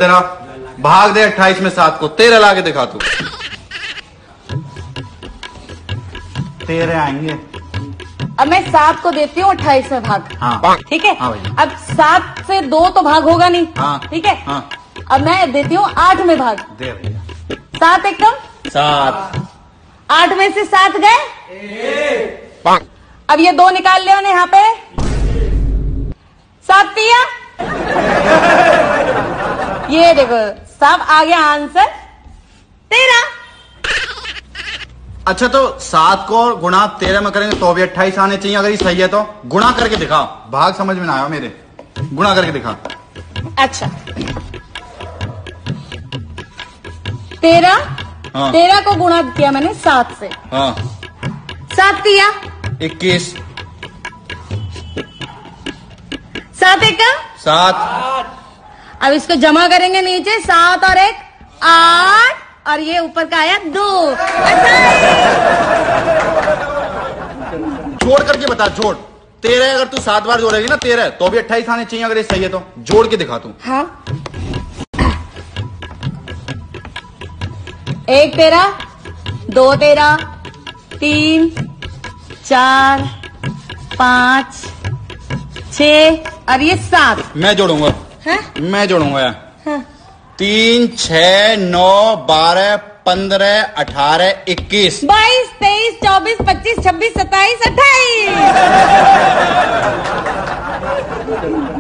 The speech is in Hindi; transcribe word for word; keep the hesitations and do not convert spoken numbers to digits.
तेरह। भाग दे अट्ठाईस में सात को, तेरह ला के दिखा तू। तेरह आएंगे। अब मैं सात को देती हूँ अट्ठाईस में भाग। हाँ ठीक है। हाँ अब सात से दो तो भाग होगा नहीं। हाँ ठीक है। हाँ। अब मैं देती हूँ आठ में भाग। दे भैया। सात एकदम सात। आठ में से सात गए। अब ये दो निकाल ले यहाँ पे। सात तिया। ये देखो सब आ गया आंसर तेरह। अच्छा तो सात को गुणा तेरह में करेंगे तो भी अट्ठाईस आने चाहिए। अगर ये सही है तो गुणा करके दिखा। भाग समझ में ना आया मेरे, गुणा करके दिखा। अच्छा तेरह। हाँ। तेरह को गुणा किया मैंने सात से। हाँ। सात तिया इक्कीस। सात एक सात। अब इसको जमा करेंगे नीचे। सात और एक आठ और ये ऊपर का आया दो। जोड़ करके बता। जोड़ तेरह अगर तू सात बार जोड़ेगी ना तेरह तो भी अट्ठाईस आने चाहिए। अगर ये सही है तो जोड़ के दिखा तू। हाँ। एक तेरह, दो तेरह, तीन चार पाँच छः और ये सात। मैं जोड़ूंगा। हाँ? मैं जोड़ूंगा यार। हाँ। तीन छह नौ बारह पंद्रह अठारह इक्कीस बाईस तेईस चौबीस पच्चीस छब्बीस सत्ताईस अट्ठाईस।